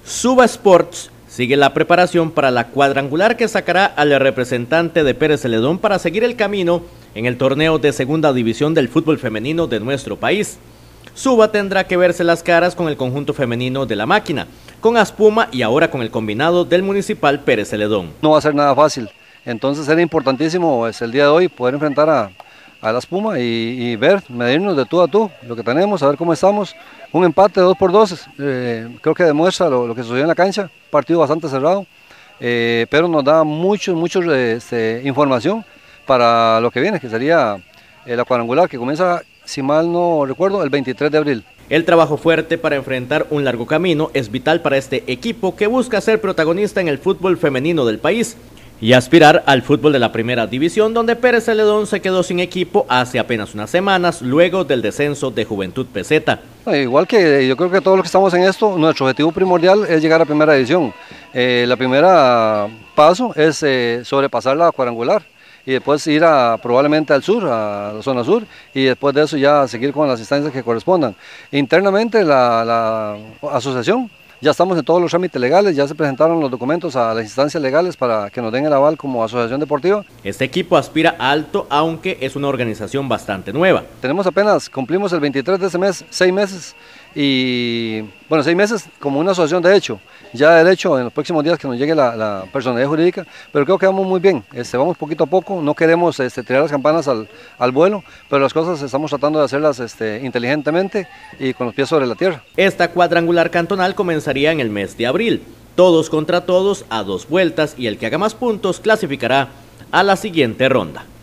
Suba Sports sigue la preparación para la cuadrangular que sacará al representante de Pérez Celedón para seguir el camino en el torneo de segunda división del fútbol femenino de nuestro país. Suba tendrá que verse las caras con el conjunto femenino de La Máquina, con Aspuma y ahora con el combinado del Municipal Pérez Celedón. No va a ser nada fácil, entonces era importantísimo el día de hoy poder enfrentar a la Aspuma y medirnos de tú a tú, lo que tenemos, a ver cómo estamos. Un empate 2-2, creo que demuestra lo que sucedió en la cancha, partido bastante cerrado, pero nos da mucha información para lo que viene, que sería la cuadrangular que comienza, si mal no recuerdo, el 23 de abril. El trabajo fuerte para enfrentar un largo camino es vital para este equipo que busca ser protagonista en el fútbol femenino del país y aspirar al fútbol de la primera división, donde Pérez Celedón se quedó sin equipo hace apenas unas semanas luego del descenso de Juventud Peseta. Igual que yo creo que todos los que estamos en esto, nuestro objetivo primordial es llegar a primera división. La primera paso es sobrepasar la cuadrangular y después ir probablemente al sur, a la zona sur, y después de eso ya seguir con las instancias que correspondan. Internamente la asociación, ya estamos en todos los trámites legales, ya se presentaron los documentos a las instancias legales para que nos den el aval como asociación deportiva. Este equipo aspira alto, aunque es una organización bastante nueva. Cumplimos el 23 de este mes, 6 meses, y bueno, 6 meses como una asociación de hecho, ya de hecho en los próximos días que nos llegue la personalidad jurídica, pero creo que vamos muy bien, vamos poquito a poco, no queremos tirar las campanas al vuelo, pero las cosas estamos tratando de hacerlas inteligentemente y con los pies sobre la tierra. Esta cuadrangular cantonal comenzaría en el mes de abril, todos contra todos a 2 vueltas, y el que haga más puntos clasificará a la siguiente ronda.